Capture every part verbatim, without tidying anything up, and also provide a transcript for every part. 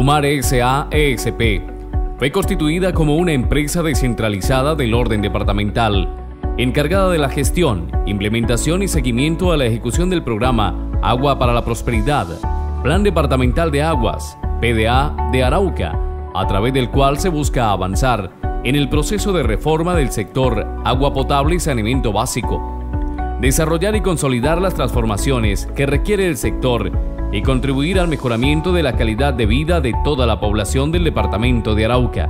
Umar S A E S P fue constituida como una empresa descentralizada del orden departamental, encargada de la gestión, implementación y seguimiento a la ejecución del programa Agua para la Prosperidad, Plan Departamental de Aguas, P D A de Arauca, a través del cual se busca avanzar en el proceso de reforma del sector agua potable y saneamiento básico, desarrollar y consolidar las transformaciones que requiere el sector y contribuir al mejoramiento de la calidad de vida de toda la población del departamento de Arauca.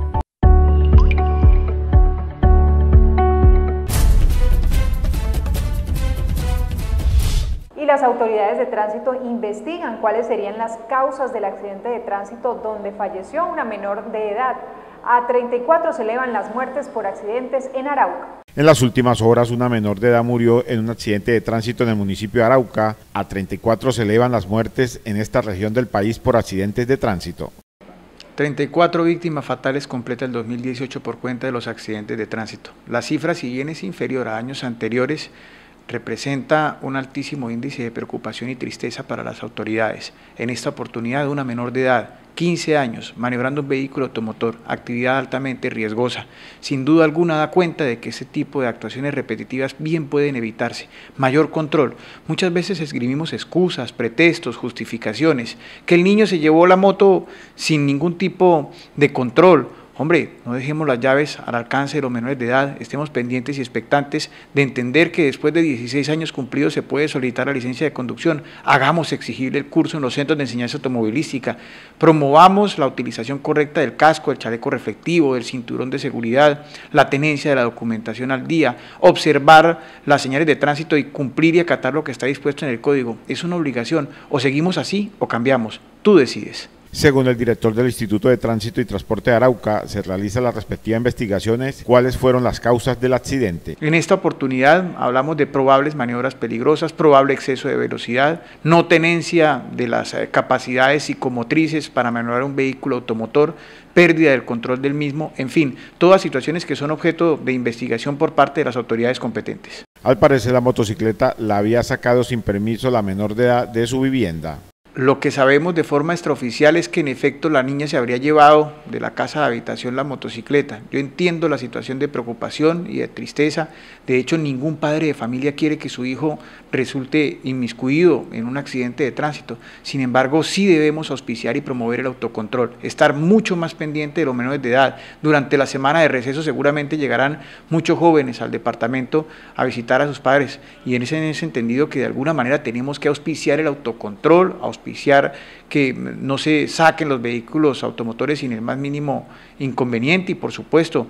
Y las autoridades de tránsito investigan cuáles serían las causas del accidente de tránsito donde falleció una menor de edad. A treinta y cuatro se elevan las muertes por accidentes en Arauca. En las últimas horas, una menor de edad murió en un accidente de tránsito en el municipio de Arauca. A treinta y cuatro se elevan las muertes en esta región del país por accidentes de tránsito. treinta y cuatro víctimas fatales completa el dos mil dieciocho por cuenta de los accidentes de tránsito. La cifra, si bien es inferior a años anteriores, representa un altísimo índice de preocupación y tristeza para las autoridades. En esta oportunidad, una menor de edad, quince años, maniobrando un vehículo automotor, actividad altamente riesgosa. Sin duda alguna da cuenta de que ese tipo de actuaciones repetitivas bien pueden evitarse. Mayor control. Muchas veces escribimos excusas, pretextos, justificaciones, que el niño se llevó la moto sin ningún tipo de control. Hombre, no dejemos las llaves al alcance de los menores de edad, estemos pendientes y expectantes de entender que después de dieciséis años cumplidos se puede solicitar la licencia de conducción. Hagamos exigible el curso en los centros de enseñanza automovilística, promovamos la utilización correcta del casco, del chaleco reflectivo, del cinturón de seguridad, la tenencia de la documentación al día, observar las señales de tránsito y cumplir y acatar lo que está dispuesto en el código. Es una obligación, o seguimos así o cambiamos, tú decides. Según el director del Instituto de Tránsito y Transporte de Arauca, se realizan las respectivas investigaciones. ¿Cuáles fueron las causas del accidente? En esta oportunidad hablamos de probables maniobras peligrosas, probable exceso de velocidad, no tenencia de las capacidades psicomotrices para maniobrar un vehículo automotor, pérdida del control del mismo, en fin, todas situaciones que son objeto de investigación por parte de las autoridades competentes. Al parecer, la motocicleta la había sacado sin permiso la menor de edad de su vivienda. Lo que sabemos de forma extraoficial es que en efecto la niña se habría llevado de la casa de habitación la motocicleta. Yo entiendo la situación de preocupación y de tristeza. De hecho, ningún padre de familia quiere que su hijo resulte inmiscuido en un accidente de tránsito. Sin embargo, sí debemos auspiciar y promover el autocontrol, estar mucho más pendiente de los menores de edad. Durante la semana de receso seguramente llegarán muchos jóvenes al departamento a visitar a sus padres y en ese, en ese entendido que de alguna manera tenemos que auspiciar el autocontrol, auspiciar que no se saquen los vehículos automotores sin el más mínimo inconveniente y por supuesto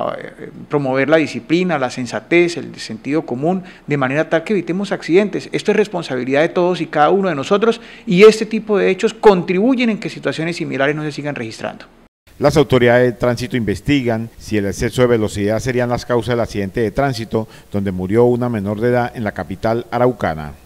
promover la disciplina, la sensatez, el sentido común, de manera tal que evitemos accidentes. Esto es responsabilidad de todos y cada uno de nosotros y este tipo de hechos contribuyen en que situaciones similares no se sigan registrando. Las autoridades de tránsito investigan si el exceso de velocidad serían las causas del accidente de tránsito donde murió una menor de edad en la capital araucana.